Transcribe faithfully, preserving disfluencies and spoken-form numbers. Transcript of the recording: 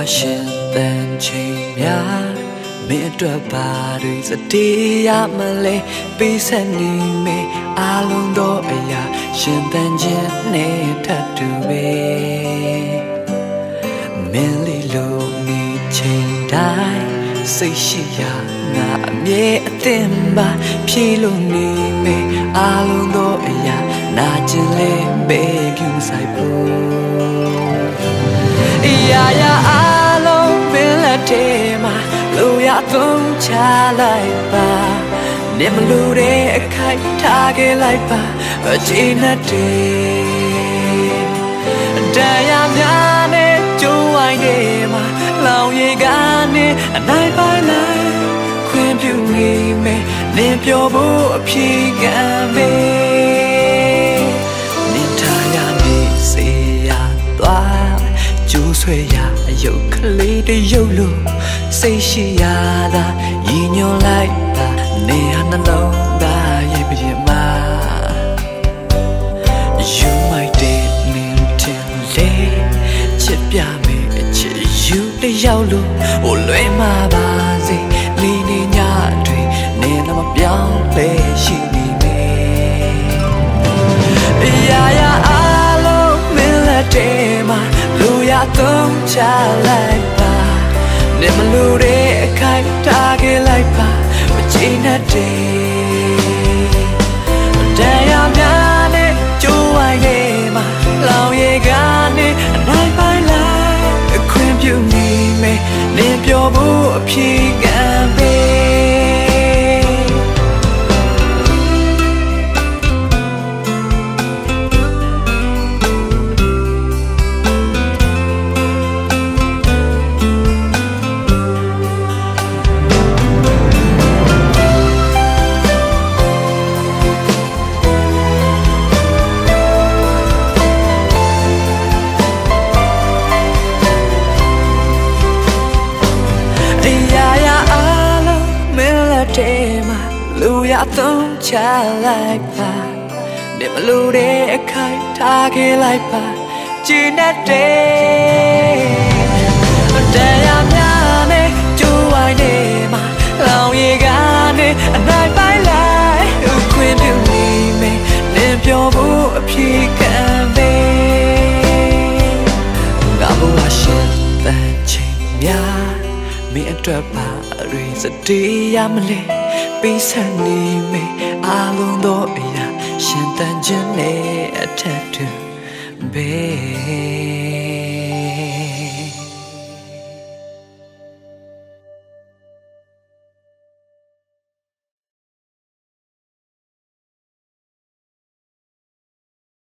ရှင်တန်ချိန်များမင်းအတွက်ပါတွေစတေးရမလဲပေးဆက်နေမေအားလုံးသောအရာရှင်တန်ခြင်းနဲ့ထပ်တူပဲမင်းလေးလိုနေချိန်တိုင်းစိတ်ရှိရာငါအမြဲအသင်ပါဖြေလို့နေမေအားလုံးသောအရာနာကျင်လဲဘေးပြူဆိုင်ဖို့ရာရာအားလုံးပင်လက်ထဲမှာလူရသုံးချလိုက်ပါနေမလို့တဲ့အခိုက်ထားခဲ့လိုက်ပါအချိန်နဲ့တည်းတရားများနဲ့ကြိုးဝိုင်းနေမှာလောင်ရည်ကနေအနိုင်ပိုင်းလိုက်ခွင့်ပြုနေမယ်နေပြောဖို့အဖြေကံပဲနေထားရနေစေရသွားကျိုးဆွဲရအယုတ်ကလေးတရုပ်လို့စိတ်ရှိရတာညီညွတ်လိုက်တာနေရနှလုံးသားရဲ့ပြည့်မှာ You might date me till late ချစ်ပြမယ်အချစ် You တယောက်လို့ဟိုလွဲမှာပါစေနေနေညတွေနေတော့မပြောင်းလဲရှိနေမယ်ရာရာအားလုံးမင်းလက်ထဲမှာလူရသုံးချလိုက်ပါနေမလို့တဲ့အခိုက်ထားခဲ့လိုက်ပါမချိန်နဲ့တည်းတရားများနဲ့ကြိုးဝိုင်းနေမှာလောင်ရည်ကနေအနိုင်ပိုင်းလိုက်အခွင့်ပြုနေမယ်နေပြောဖို့အဖြေကံပဲလူရသုံးချလိုက်ပါနေမလို့တဲ့အခိုက်ထားခဲ့လိုက်ပါကျဉ်းတဲ့တရားများနဲ့ကြိုးဝိုင်းနေမှာလောင်ရည်ကနေအနိုင်ပိုင်းလိုက်ခွင့်ပြုနေမယ်နေပြောဖို့အဖြေကံပဲငါဘဝရှင်တန်ချိန်များမင်းအတွက်ပါတွေစတေးရမလဲပေးဆက်နေမေအား